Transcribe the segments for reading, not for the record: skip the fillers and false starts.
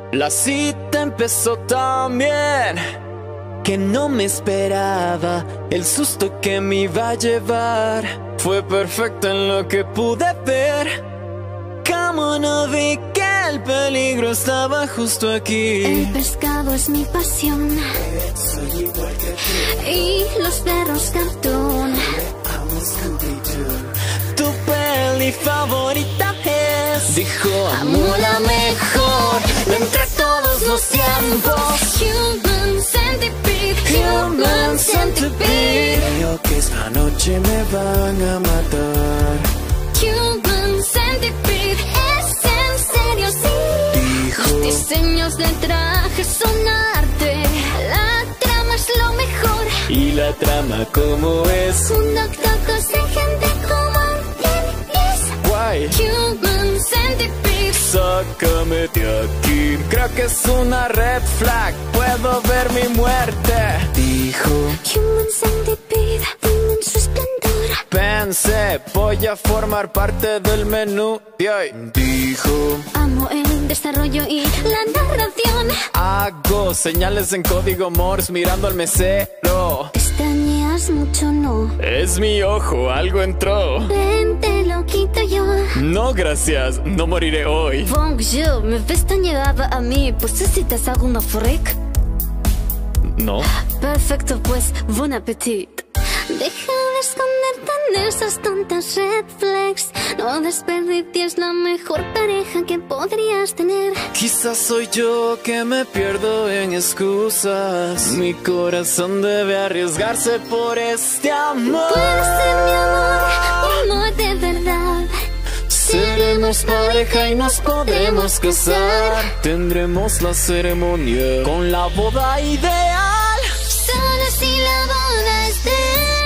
La cita empezó tan bien que no me esperaba el susto que me iba a llevar. Fue perfecto en lo que pude ver. Como no vi que el peligro estaba justo aquí. El pescado es mi pasión. Soy igual que tú. Y los perros cartón. Amo Scooby-Doo. Tu peli favorita es, dijo, Amo la mejor entre todos los tiempos. Human Centipede. Human Centipede. Creo que esta noche me van a matar. Human Centipede. Es en serio, sí. Dijo. Los diseños de traje son arte. La trama es lo mejor. ¿y la trama cómo es? Un octopus de gente como es. Guay, Human Centipede. sácame de aquí. Creo que es una red flag. Puedo ver mi muerte. Dijo. Human Centipede. Dime en su esplendor. Pensé, voy a formar parte del menú de hoy. Dijo. Amo el desarrollo y la narración. Hago señales en código Morse mirando al mesero. Pestañeas mucho, no. Es mi ojo, algo entró. Ven, te lo quito yo. No, gracias, no moriré hoy. Bonjour, me pestañeaba a mí. ¿Necesitas alguna freak? No. Perfecto, pues, bon appetit. Deja de esconderte en esas tontas red flags. No desperdicies la mejor pareja que podrías tener. Quizás soy yo que me pierdo en excusas. Mi corazón debe arriesgarse por este amor. Puedes ser mi amor de verdad. Seremos pareja y nos podremos casar. Tendremos la ceremonia con la boda ideal. Solo si la boda es de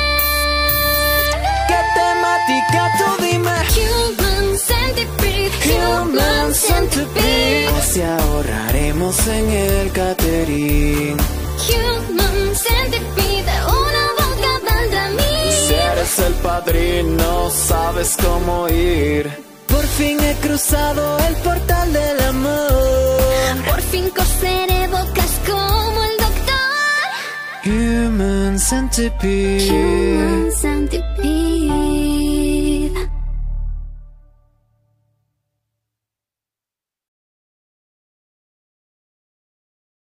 ¿Qué temática tú dime? Human Centipede. Human Centipede. Así ahorraremos en el catering. Human Centipede. Una boca valdrá mil. Si eres el padrino, sabes cómo ir. Por fin he cruzado el portal del amor. Por fin coseré bocas como el doctor. Human Centipede. Human Centipede.